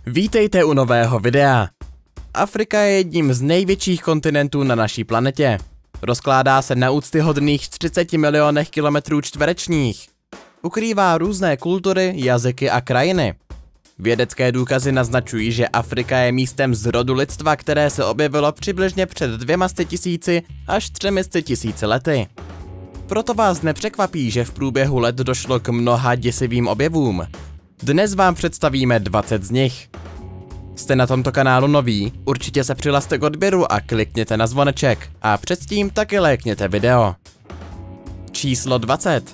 Vítejte u nového videa. Afrika je jedním z největších kontinentů na naší planetě. Rozkládá se na úctyhodných 30 milionech kilometrů čtverečních. Ukrývá různé kultury, jazyky a krajiny. Vědecké důkazy naznačují, že Afrika je místem zrodu lidstva, které se objevilo přibližně před 200 000 až 300 000 lety. Proto vás nepřekvapí, že v průběhu let došlo k mnoha děsivým objevům. Dnes vám představíme 20 z nich. Jste na tomto kanálu noví? Určitě se přihlaste k odběru a klikněte na zvoneček. A předtím taky lajkněte video. Číslo 20.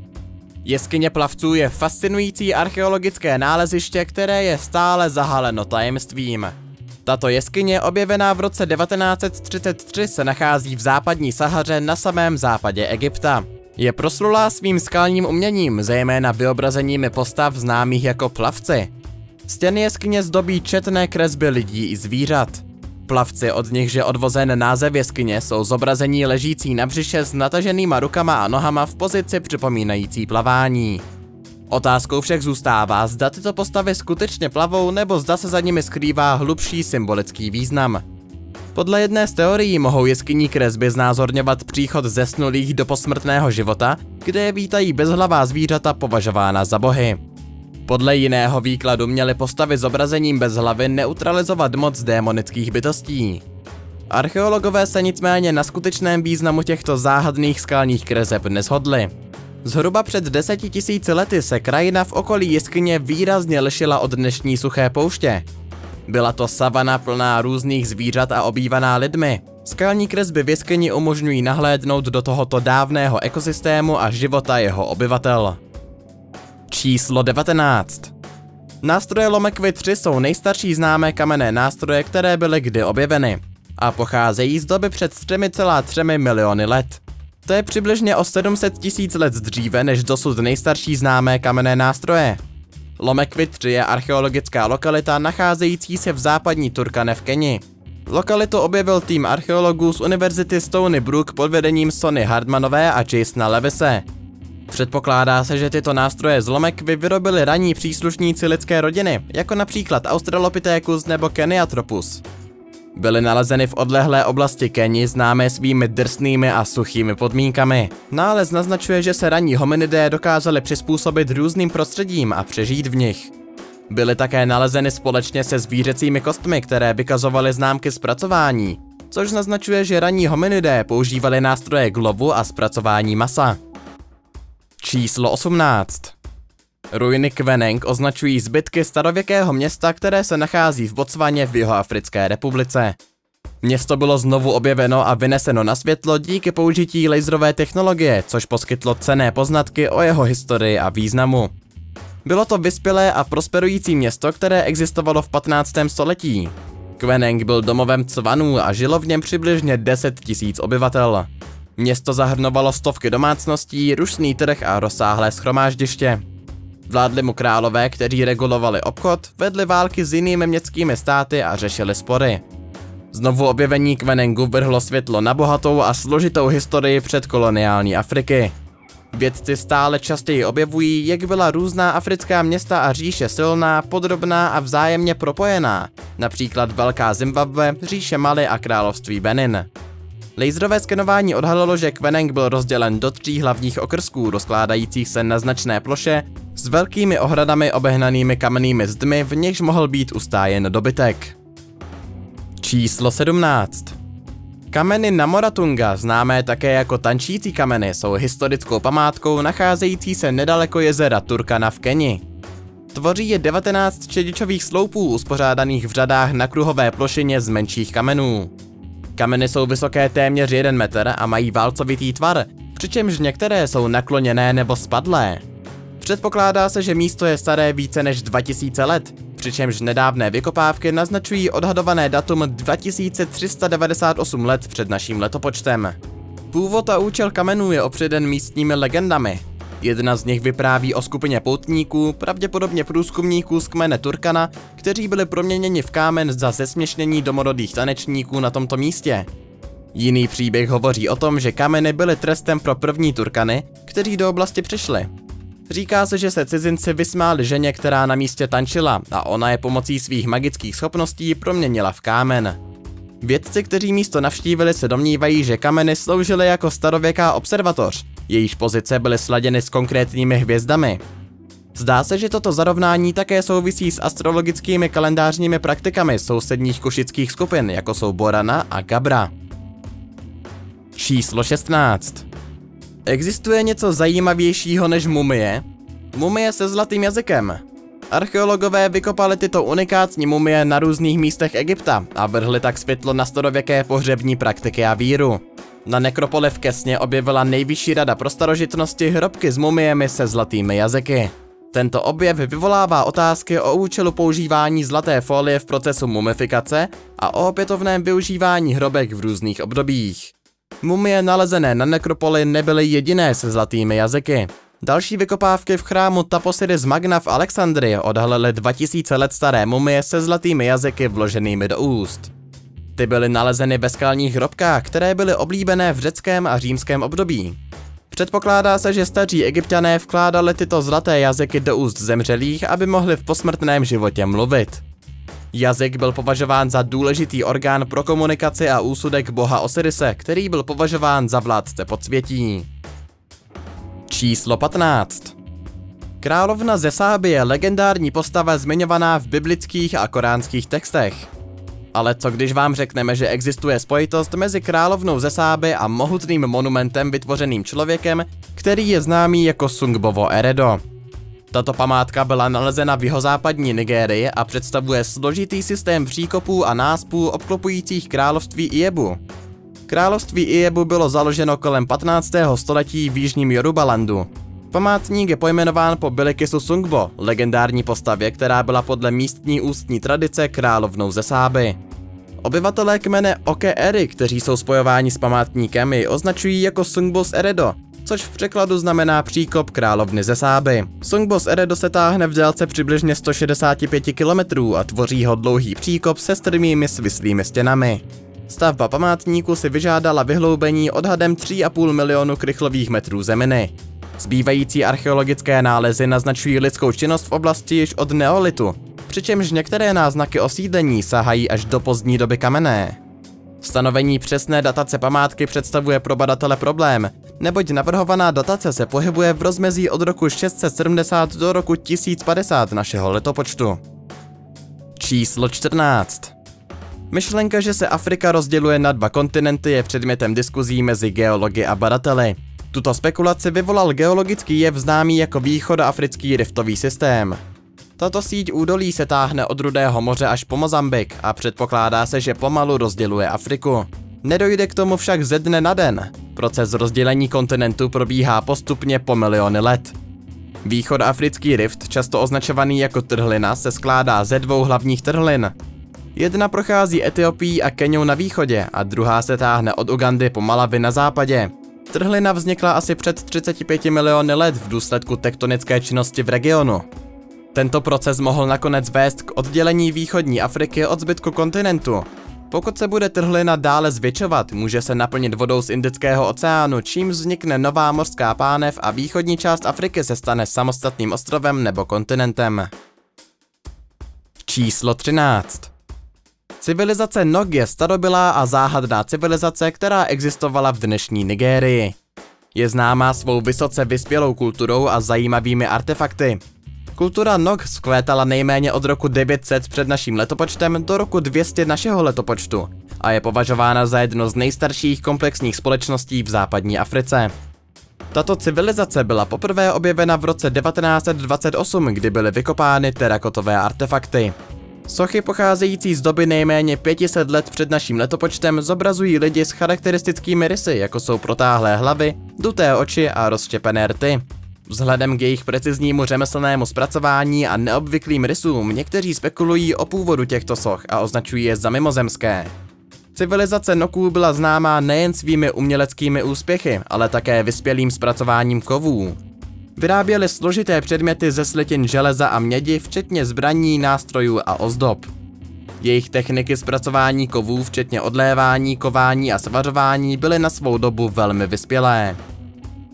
Jeskyně plavců je fascinující archeologické náleziště, které je stále zahaleno tajemstvím. Tato jeskyně, objevená v roce 1933, se nachází v západní Sahaře na samém západě Egypta. Je proslulá svým skalním uměním, zejména vyobrazeními postav známých jako plavci. Stěny jeskyně zdobí četné kresby lidí i zvířat. Plavci, od nichž je odvozen název jeskyně, jsou zobrazení ležící na břiše s nataženýma rukama a nohama v pozici připomínající plavání. Otázkou však zůstává, zda tyto postavy skutečně plavou, nebo zda se za nimi skrývá hlubší symbolický význam. Podle jedné z teorií mohou jeskyní kresby znázorňovat příchod zesnulých do posmrtného života, kde je vítají bezhlavá zvířata považována za bohy. Podle jiného výkladu měly postavy zobrazením bez hlavy neutralizovat moc démonických bytostí. Archeologové se nicméně na skutečném významu těchto záhadných skalních kreseb neshodli. Zhruba před 10 000 lety se krajina v okolí jeskyně výrazně lišila od dnešní suché pouště. Byla to savana plná různých zvířat a obývaná lidmi. Skalní kresby v jeskyni umožňují nahlédnout do tohoto dávného ekosystému a života jeho obyvatel. Číslo 19. Nástroje Lomekvy 3 jsou nejstarší známé kamenné nástroje, které byly kdy objeveny a pocházejí z doby před 3,3 miliony let. To je přibližně o 700 000 let dříve než dosud nejstarší známé kamenné nástroje. Lomekvy 3 je archeologická lokalita nacházející se v západní Turkane v Keni. Lokalitu objevil tým archeologů z univerzity Stony Brook pod vedením Sony Hardmanové a Jasona Levise. Předpokládá se, že tyto nástroje z Lomekvy vyrobili ranní příslušníci lidské rodiny, jako například Australopithecus nebo Kenyathropus. Byly nalezeny v odlehlé oblasti Keni, známé svými drsnými a suchými podmínkami. Nález naznačuje, že se ranní hominidé dokázali přizpůsobit různým prostředím a přežít v nich. Byly také nalezeny společně se zvířecími kostmi, které vykazovaly známky zpracování, což naznačuje, že ranní hominidé používali nástroje k lovu a zpracování masa. Číslo 18. Ruiny Kveneng označují zbytky starověkého města, které se nachází v Botswaně v Jihoafrické republice. Město bylo znovu objeveno a vyneseno na světlo díky použití laserové technologie, což poskytlo cenné poznatky o jeho historii a významu. Bylo to vyspělé a prosperující město, které existovalo v 15. století. Kveneng byl domovem Cvanů a žilo v něm přibližně 10 000 obyvatel. Město zahrnovalo stovky domácností, rušný trh a rozsáhlé shromáždiště. Vládli mu králové, kteří regulovali obchod, vedli války s jinými městskými státy a řešili spory. Znovu objevení Kvenengu vrhlo světlo na bohatou a složitou historii předkoloniální Afriky. Vědci stále častěji objevují, jak byla různá africká města a říše silná, podrobná a vzájemně propojená, například Velká Zimbabwe, říše Mali a království Benin. Laserové skenování odhalilo, že Kveneng byl rozdělen do 3 hlavních okrsků, rozkládajících se na značné ploše, s velkými ohradami obehnanými kamennými zdmi, v nichž mohl být ustájen dobytek. Číslo 17. Kameny Namoratunga, známé také jako tančící kameny, jsou historickou památkou nacházející se nedaleko jezera Turkana v Keni. Tvoří je 19 čedičových sloupů uspořádaných v řadách na kruhové plošině z menších kamenů. Kameny jsou vysoké téměř 1 metr a mají válcovitý tvar, přičemž některé jsou nakloněné nebo spadlé. Předpokládá se, že místo je staré více než 2000 let, přičemž nedávné vykopávky naznačují odhadované datum 2398 let před naším letopočtem. Původ a účel kamenů je opředen místními legendami. Jedna z nich vypráví o skupině poutníků, pravděpodobně průzkumníků z kmene Turkana, kteří byli proměněni v kámen za zesměšnění domorodých tanečníků na tomto místě. Jiný příběh hovoří o tom, že kameny byly trestem pro první Turkany, kteří do oblasti přišli. Říká se, že se cizinci vysmáli ženě, která na místě tančila, a ona je pomocí svých magických schopností proměnila v kámen. Vědci, kteří místo navštívili, se domnívají, že kameny sloužily jako starověká observatoř, jejíž pozice byly sladěny s konkrétními hvězdami. Zdá se, že toto zarovnání také souvisí s astrologickými kalendářními praktikami sousedních kušických skupin, jako jsou Borana a Gabra. Číslo 16. Existuje něco zajímavějšího než mumie? Mumie se zlatým jazykem. Archeologové vykopali tyto unikátní mumie na různých místech Egypta a vrhli tak světlo na starověké pohřební praktiky a víru. Na nekropoli v Kesně objevila nejvyšší rada pro starožitnosti hrobky s mumiemi se zlatými jazyky. Tento objev vyvolává otázky o účelu používání zlaté folie v procesu mumifikace a o opětovném využívání hrobek v různých obdobích. Mumie nalezené na nekropoli nebyly jediné se zlatými jazyky. Další vykopávky v chrámu Taposiris Magna v Alexandrii odhalily 2000 let staré mumie se zlatými jazyky vloženými do úst. Ty byly nalezeny ve skalních hrobkách, které byly oblíbené v řeckém a římském období. Předpokládá se, že staří Egypťané vkládali tyto zlaté jazyky do úst zemřelých, aby mohli v posmrtném životě mluvit. Jazyk byl považován za důležitý orgán pro komunikaci a úsudek boha Osirise, který byl považován za vládce podsvětí. Číslo 15. Královna ze Sáby je legendární postava zmiňovaná v biblických a koránských textech. Ale co když vám řekneme, že existuje spojitost mezi královnou ze Sáby a mohutným monumentem vytvořeným člověkem, který je známý jako Sungbovo Eredo. Tato památka byla nalezena v jihozápadní Nigérii a představuje složitý systém příkopů a náspů obklopujících království Ijebu. Království Ijebu bylo založeno kolem 15. století v jižním Yorubalandu. Památník je pojmenován po Bilikisu Sungbo, legendární postavě, která byla podle místní ústní tradice královnou ze Sáby. Obyvatelé kmene Oke Eri, kteří jsou spojováni s památníkem, ji označují jako Sungbos Eredo, což v překladu znamená příkop královny ze Sáby. Sungbos Eredo se táhne v délce přibližně 165 km a tvoří ho dlouhý příkop se strmými svislými stěnami. Stavba památníku si vyžádala vyhloubení odhadem 3,5 milionu krychlových metrů zeminy. Zbývající archeologické nálezy naznačují lidskou činnost v oblasti již od neolitu, přičemž některé náznaky osídlení sahají až do pozdní doby kamenné. Stanovení přesné datace památky představuje pro badatele problém, neboť navrhovaná datace se pohybuje v rozmezí od roku 670 do roku 1050 našeho letopočtu. Číslo 14. Myšlenka, že se Afrika rozděluje na dva kontinenty, je předmětem diskuzí mezi geology a badateli. Tuto spekulaci vyvolal geologický jev známý jako východoafrický riftový systém. Tato síť údolí se táhne od Rudého moře až po Mozambik a předpokládá se, že pomalu rozděluje Afriku. Nedojde k tomu však ze dne na den. Proces rozdělení kontinentu probíhá postupně po miliony let. Východoafrický rift, často označovaný jako trhlina, se skládá ze dvou hlavních trhlin. Jedna prochází Etiopií a Keňou na východě a druhá se táhne od Ugandy po Malawi na západě. Trhlina vznikla asi před 35 miliony let v důsledku tektonické činnosti v regionu. Tento proces mohl nakonec vést k oddělení východní Afriky od zbytku kontinentu. Pokud se bude trhlina dále zvětšovat, může se naplnit vodou z Indického oceánu, čímž vznikne nová mořská pánev a východní část Afriky se stane samostatným ostrovem nebo kontinentem. Číslo 13. Civilizace Nog je starobylá a záhadná civilizace, která existovala v dnešní Nigérii. Je známá svou vysoce vyspělou kulturou a zajímavými artefakty. Kultura Nog vzkvétala nejméně od roku 900 před naším letopočtem do roku 200 našeho letopočtu a je považována za jedno z nejstarších komplexních společností v západní Africe. Tato civilizace byla poprvé objevena v roce 1928, kdy byly vykopány terakotové artefakty. Sochy pocházející z doby nejméně 500 let před naším letopočtem zobrazují lidi s charakteristickými rysy, jako jsou protáhlé hlavy, duté oči a rozštěpené rty. Vzhledem k jejich preciznímu řemeslnému zpracování a neobvyklým rysům někteří spekulují o původu těchto soch a označují je za mimozemské. Civilizace Noků byla známá nejen svými uměleckými úspěchy, ale také vyspělým zpracováním kovů. Vyráběli složité předměty ze slitin železa a mědi, včetně zbraní, nástrojů a ozdob. Jejich techniky zpracování kovů, včetně odlévání, kování a svařování, byly na svou dobu velmi vyspělé.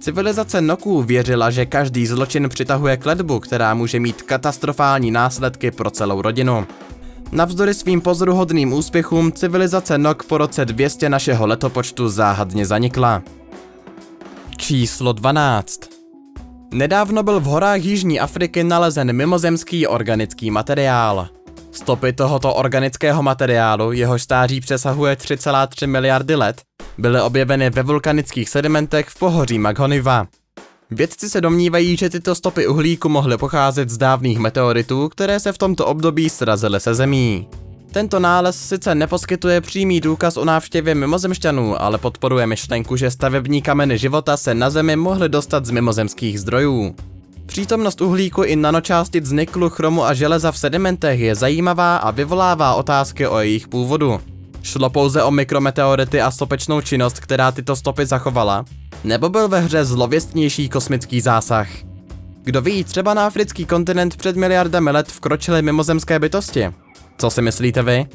Civilizace Noků věřila, že každý zločin přitahuje kletbu, která může mít katastrofální následky pro celou rodinu. Navzdory svým pozoruhodným úspěchům civilizace Nok po roce 200 našeho letopočtu záhadně zanikla. Číslo 12. Nedávno byl v horách Jižní Afriky nalezen mimozemský organický materiál. Stopy tohoto organického materiálu, jehož stáří přesahuje 3,3 miliardy let, byly objeveny ve vulkanických sedimentech v pohoří Maghoniva. Vědci se domnívají, že tyto stopy uhlíku mohly pocházet z dávných meteoritů, které se v tomto období srazily se Zemí. Tento nález sice neposkytuje přímý důkaz o návštěvě mimozemšťanů, ale podporuje myšlenku, že stavební kameny života se na Zemi mohly dostat z mimozemských zdrojů. Přítomnost uhlíku i nanočástic z niklu, chromu a železa v sedimentech je zajímavá a vyvolává otázky o jejich původu. Šlo pouze o mikrometeority a sopečnou činnost, která tyto stopy zachovala? Nebo byl ve hře zlověstnější kosmický zásah? Kdo ví, třeba na africký kontinent před miliardami let vkročily mimozemské bytosti? Co si myslíte vy?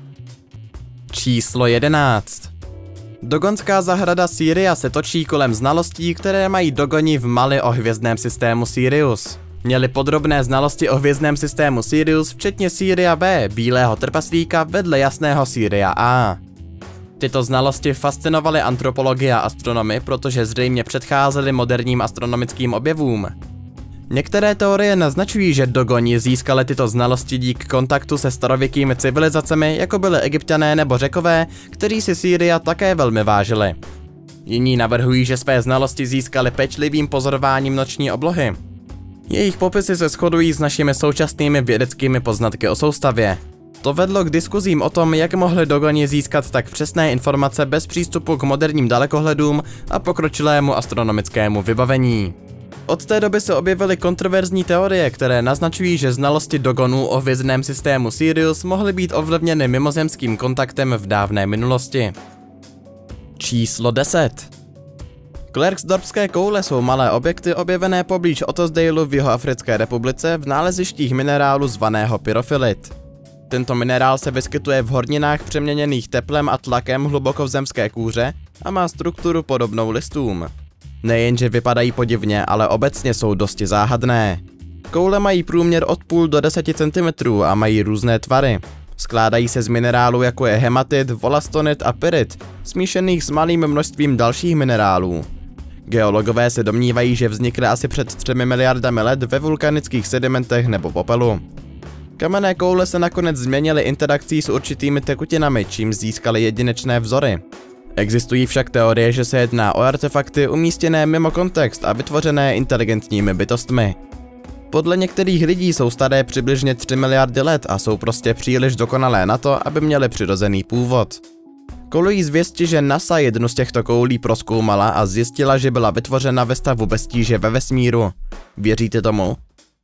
Číslo 11. Dogonská zahrada Sýria se točí kolem znalostí, které mají Dogoni v Mali o hvězdném systému Sirius. Měli podrobné znalosti o hvězdném systému Sirius, včetně Sýria B, bílého trpaslíka vedle jasného Sýria A. Tyto znalosti fascinovaly antropology a astronomy, protože zřejmě předcházely moderním astronomickým objevům. Některé teorie naznačují, že Dogoni získali tyto znalosti díky kontaktu se starověkými civilizacemi, jako byly Egypťané nebo Řekové, kteří si Sýria také velmi vážili. Jiní navrhují, že své znalosti získali pečlivým pozorováním noční oblohy. Jejich popisy se shodují s našimi současnými vědeckými poznatky o soustavě. To vedlo k diskuzím o tom, jak mohli Dogoni získat tak přesné informace bez přístupu k moderním dalekohledům a pokročilému astronomickému vybavení. Od té doby se objevily kontroverzní teorie, které naznačují, že znalosti Dogonů o hvězdném systému Sirius mohly být ovlivněny mimozemským kontaktem v dávné minulosti. Číslo 10. Klerksdorpské koule jsou malé objekty objevené poblíž Ottosdaleu v Jihoafrické republice v nálezištích minerálu zvaného pyrofilit. Tento minerál se vyskytuje v horninách přeměněných teplem a tlakem hluboko v zemské kůře a má strukturu podobnou listům. Nejenže vypadají podivně, ale obecně jsou dosti záhadné. Koule mají průměr od půl do 10 cm a mají různé tvary. Skládají se z minerálů jako je hematit, volastonit a pyrit, smíšených s malým množstvím dalších minerálů. Geologové se domnívají, že vznikly asi před 3 miliardami let ve vulkanických sedimentech nebo popelu. Kamenné koule se nakonec změnily interakcí s určitými tekutinami, čím získaly jedinečné vzory. Existují však teorie, že se jedná o artefakty umístěné mimo kontext a vytvořené inteligentními bytostmi. Podle některých lidí jsou staré přibližně 3 miliardy let a jsou prostě příliš dokonalé na to, aby měly přirozený původ. Kolují zvěsti, že NASA jednu z těchto koulí prozkoumala a zjistila, že byla vytvořena ve stavu bez tíže ve vesmíru. Věříte tomu?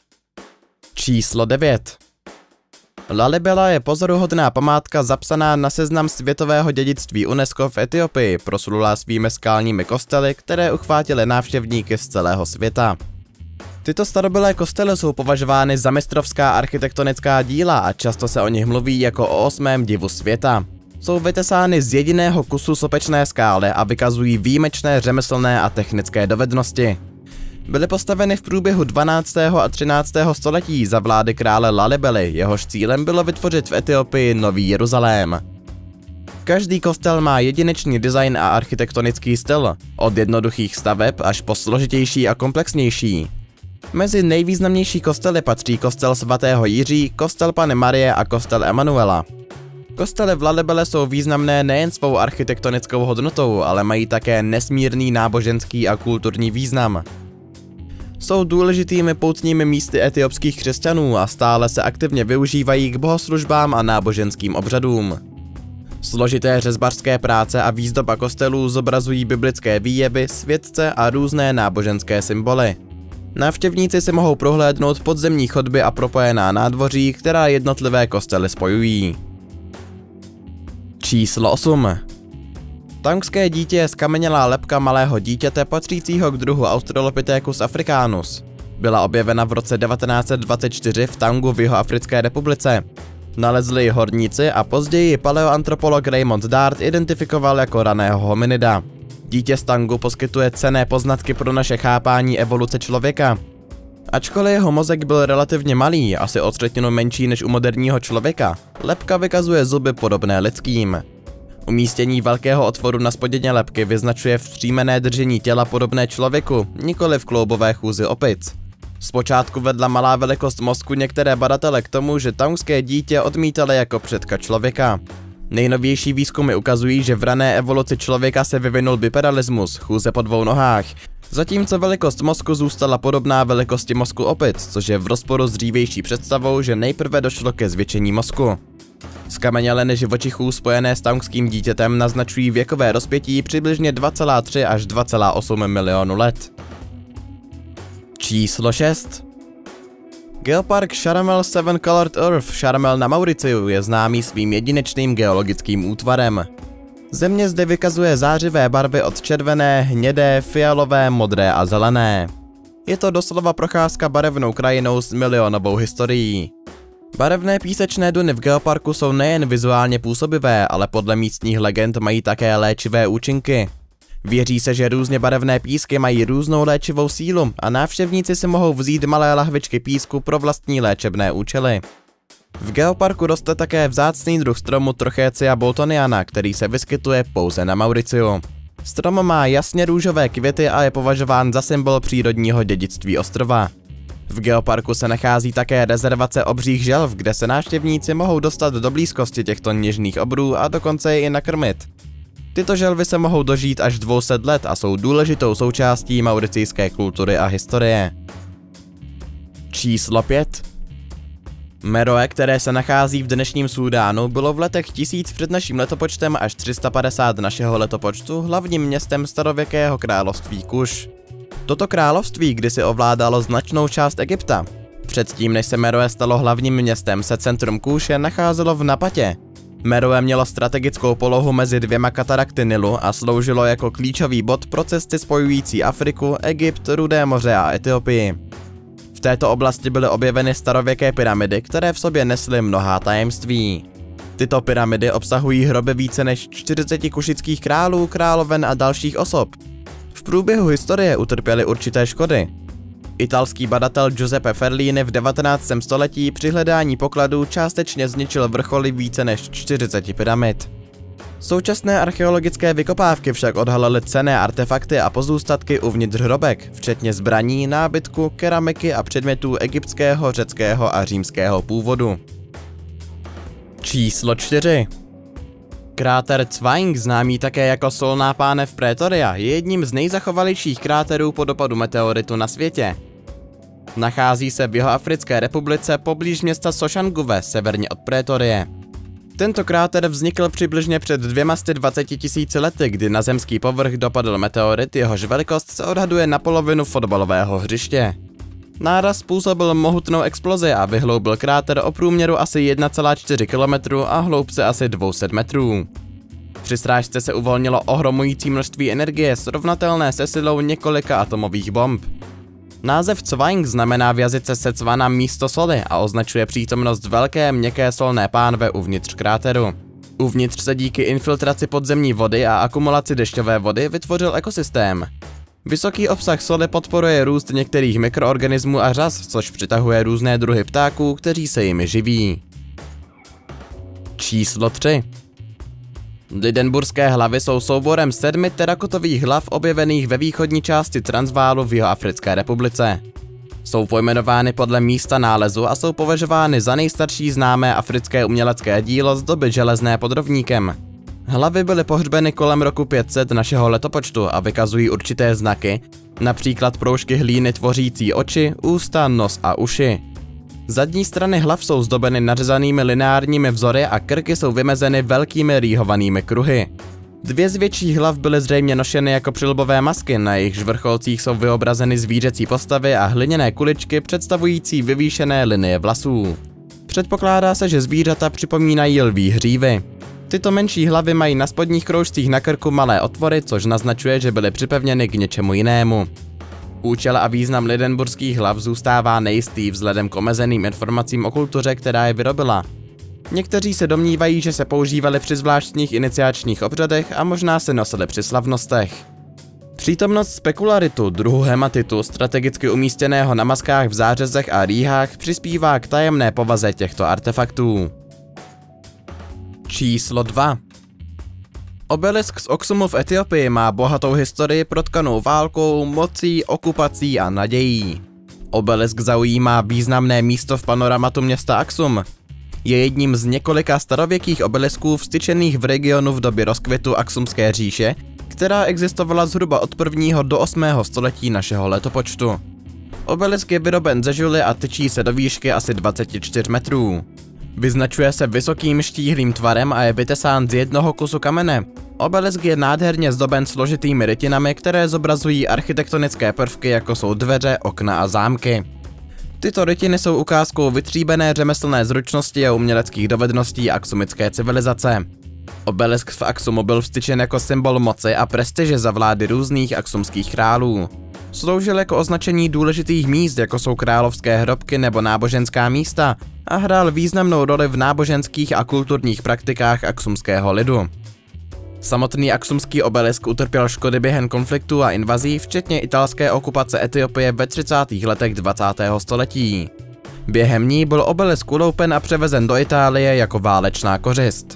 Číslo 9. Lalibela je pozoruhodná památka zapsaná na seznam světového dědictví UNESCO v Etiopii, proslulá svými skalními kostely, které uchvátily návštěvníky z celého světa. Tyto starobylé kostely jsou považovány za mistrovská architektonická díla a často se o nich mluví jako o 8. divu světa. Jsou vytesány z jediného kusu sopečné skály a vykazují výjimečné řemeslné a technické dovednosti. Byly postaveny v průběhu 12. a 13. století za vlády krále Lalibely, jehož cílem bylo vytvořit v Etiopii Nový Jeruzalém. Každý kostel má jedinečný design a architektonický styl, od jednoduchých staveb až po složitější a komplexnější. Mezi nejvýznamnější kostely patří kostel svatého Jiří, kostel Panny Marie a kostel Emanuela. Kostely v Lalibele jsou významné nejen svou architektonickou hodnotou, ale mají také nesmírný náboženský a kulturní význam. Jsou důležitými poutními místy etiopských křesťanů a stále se aktivně využívají k bohoslužbám a náboženským obřadům. Složité řezbařské práce a výzdoba kostelů zobrazují biblické výjevy, světce a různé náboženské symboly. Návštěvníci si mohou prohlédnout podzemní chodby a propojená nádvoří, která jednotlivé kostely spojují. Číslo 8. Tankské dítě je zkamenělá lebka malého dítěte patřícího k druhu Australopithecus africanus. Byla objevena v roce 1924 v Tangu v Jihoafrické republice. Nalezli ji horníci a později paleoantropolog Raymond Dart identifikoval jako raného hominida. Dítě z Tangu poskytuje cenné poznatky pro naše chápání evoluce člověka. Ačkoliv jeho mozek byl relativně malý, asi o třetinu menší než u moderního člověka, lebka vykazuje zuby podobné lidským. Umístění velkého otvoru na spodině lebky vyznačuje vzpřímené držení těla podobné člověku, nikoli v kloubové chůzi opic. Zpočátku vedla malá velikost mozku některé badatele k tomu, že tangské dítě odmítali jako předka člověka. Nejnovější výzkumy ukazují, že v rané evoluci člověka se vyvinul bipedalismus, chůze po dvou nohách, zatímco velikost mozku zůstala podobná velikosti mozku opic, což je v rozporu s dřívější představou, že nejprve došlo ke zvětšení mozku. Zkameněliny živočichů spojené s tangským dítětem naznačují věkové rozpětí přibližně 2,3 až 2,8 milionu let. Číslo 6. Geopark Charamel Seven Colored Earth Charamel na Mauriciu je známý svým jedinečným geologickým útvarem. Země zde vykazuje zářivé barvy od červené, hnědé, fialové, modré a zelené. Je to doslova procházka barevnou krajinou s milionovou historií. Barevné písečné duny v geoparku jsou nejen vizuálně působivé, ale podle místních legend mají také léčivé účinky. Věří se, že různě barevné písky mají různou léčivou sílu a návštěvníci si mohou vzít malé lahvičky písku pro vlastní léčebné účely. V geoparku roste také vzácný druh stromu Trochecia boltoniana, který se vyskytuje pouze na Mauriciu. Strom má jasně růžové květy a je považován za symbol přírodního dědictví ostrova. V geoparku se nachází také rezervace obřích želv, kde se návštěvníci mohou dostat do blízkosti těchto něžných obrů a dokonce je i nakrmit. Tyto želvy se mohou dožít až 200 let a jsou důležitou součástí mauricijské kultury a historie. Číslo 5. Meroe, které se nachází v dnešním Súdánu, bylo v letech 1000 před naším letopočtem až 350 našeho letopočtu hlavním městem starověkého království Kuš. Toto království kdysi ovládalo značnou část Egypta. Předtím, než se Meroe stalo hlavním městem, se centrum Kuše nacházelo v Napatě. Meroe mělo strategickou polohu mezi dvěma katarakty Nilu a sloužilo jako klíčový bod pro cesty spojující Afriku, Egypt, Rudé moře a Etiopii. V této oblasti byly objeveny starověké pyramidy, které v sobě nesly mnohá tajemství. Tyto pyramidy obsahují hroby více než 40 kušických králů, královen a dalších osob. V průběhu historie utrpěly určité škody. Italský badatel Giuseppe Ferlini v 19. století při hledání pokladů částečně zničil vrcholy více než 40 pyramid. Současné archeologické vykopávky však odhalily cenné artefakty a pozůstatky uvnitř hrobek, včetně zbraní, nábytku, keramiky a předmětů egyptského, řeckého a římského původu. Číslo 4. Kráter Zweind, známý také jako Solná pánev Pretoria, je jedním z nejzachovalejších kráterů po dopadu meteoritu na světě. Nachází se v Jihoafrické republice poblíž města Soshanguve, severně od Pretorie. Tento kráter vznikl přibližně před 220 000 lety, kdy na zemský povrch dopadl meteorit, jehož velikost se odhaduje na polovinu fotbalového hřiště. Náraz způsobil mohutnou explozi a vyhloubil kráter o průměru asi 1,4 km a hloubce asi 200 metrů. Při srážce se uvolnilo ohromující množství energie srovnatelné se silou několika atomových bomb. Název Zweind znamená v jazyce Setswana místo soli a označuje přítomnost velké měkké solné pánve uvnitř kráteru. Uvnitř se díky infiltraci podzemní vody a akumulaci dešťové vody vytvořil ekosystém. Vysoký obsah soli podporuje růst některých mikroorganismů a řas, což přitahuje různé druhy ptáků, kteří se jimi živí. Číslo 3. Lydenburské hlavy jsou souborem 7 terakotových hlav objevených ve východní části Transvaalu v Jihoafrické republice. Jsou pojmenovány podle místa nálezu a jsou považovány za nejstarší známé africké umělecké dílo z doby železné pod rovníkem. Hlavy byly pohřbeny kolem roku 500 našeho letopočtu a vykazují určité znaky, například proužky hlíny tvořící oči, ústa, nos a uši. Zadní strany hlav jsou zdobeny nařezanými lineárními vzory a krky jsou vymezeny velkými rýhovanými kruhy. 2 z větších hlav byly zřejmě nošeny jako přilbové masky, na jejichž vrcholcích jsou vyobrazeny zvířecí postavy a hliněné kuličky představující vyvýšené linie vlasů. Předpokládá se, že zvířata připomínají lví hřívy. Tyto menší hlavy mají na spodních kroužcích na krku malé otvory, což naznačuje, že byly připevněny k něčemu jinému. Účel a význam lydenburských hlav zůstává nejistý vzhledem k omezeným informacím o kultuře, která je vyrobila. Někteří se domnívají, že se používaly při zvláštních iniciačních obřadech a možná se nosily při slavnostech. Přítomnost spekularitu, druhu hematitu, strategicky umístěného na maskách v zářezech a rýhách, přispívá k tajemné povaze těchto artefaktů. Číslo 2. Obelisk z Oxumu v Etiopii má bohatou historii protkanou válkou, mocí, okupací a nadějí. Obelisk zaujímá významné místo v panoramatu města Aksum. Je jedním z několika starověkých obelisků vstyčených v regionu v době rozkvětu Aksumské říše, která existovala zhruba od 1. do 8. století našeho letopočtu. Obelisk je vyroben ze žuly a tyčí se do výšky asi 24 metrů. Vyznačuje se vysokým štíhlým tvarem a je vytesán z jednoho kusu kamene. Obelisk je nádherně zdoben složitými rytinami, které zobrazují architektonické prvky, jako jsou dveře, okna a zámky. Tyto rytiny jsou ukázkou vytříbené řemeslné zručnosti a uměleckých dovedností aksumické civilizace. Obelisk v Aksumu byl vstyčen jako symbol moci a prestiže za vlády různých aksumských králů. Sloužil jako označení důležitých míst, jako jsou královské hrobky nebo náboženská místa, a hrál významnou roli v náboženských a kulturních praktikách aksumského lidu. Samotný aksumský obelisk utrpěl škody během konfliktů a invazí, včetně italské okupace Etiopie ve 30. letech 20. století. Během ní byl obelisk uloupen a převezen do Itálie jako válečná kořist.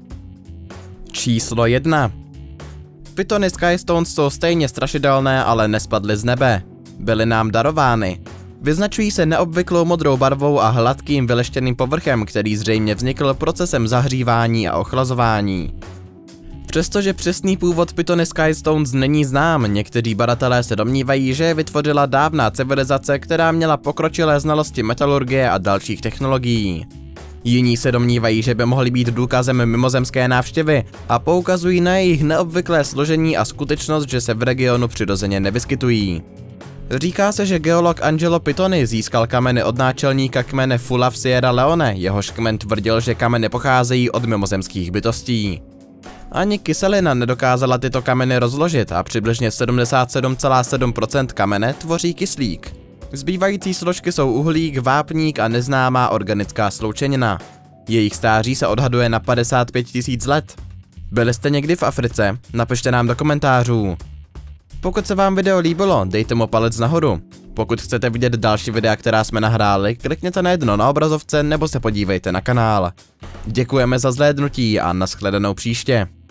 Číslo 1. Pythony Skystones jsou stejně strašidelné, ale nespadly z nebe. Byly nám darovány. Vyznačují se neobvyklou modrou barvou a hladkým vyleštěným povrchem, který zřejmě vznikl procesem zahřívání a ochlazování. Přestože přesný původ Pythony Skystones není znám, někteří badatelé se domnívají, že je vytvořila dávná civilizace, která měla pokročilé znalosti metalurgie a dalších technologií. Jiní se domnívají, že by mohly být důkazem mimozemské návštěvy a poukazují na jejich neobvyklé složení a skutečnost, že se v regionu přirozeně nevyskytují. Říká se, že geolog Angelo Pythony získal kameny od náčelníka kmene Fula v Sierra Leone, jehož kmen tvrdil, že kameny pocházejí od mimozemských bytostí. Ani kyselina nedokázala tyto kameny rozložit a přibližně 77,7% kamene tvoří kyslík. Zbývající složky jsou uhlík, vápník a neznámá organická sloučenina. Jejich stáří se odhaduje na 55 000 let. Byli jste někdy v Africe? Napište nám do komentářů. Pokud se vám video líbilo, dejte mu palec nahoru. Pokud chcete vidět další videa, která jsme nahráli, klikněte na jedno na obrazovce nebo se podívejte na kanál. Děkujeme za zhlédnutí a nashledanou příště.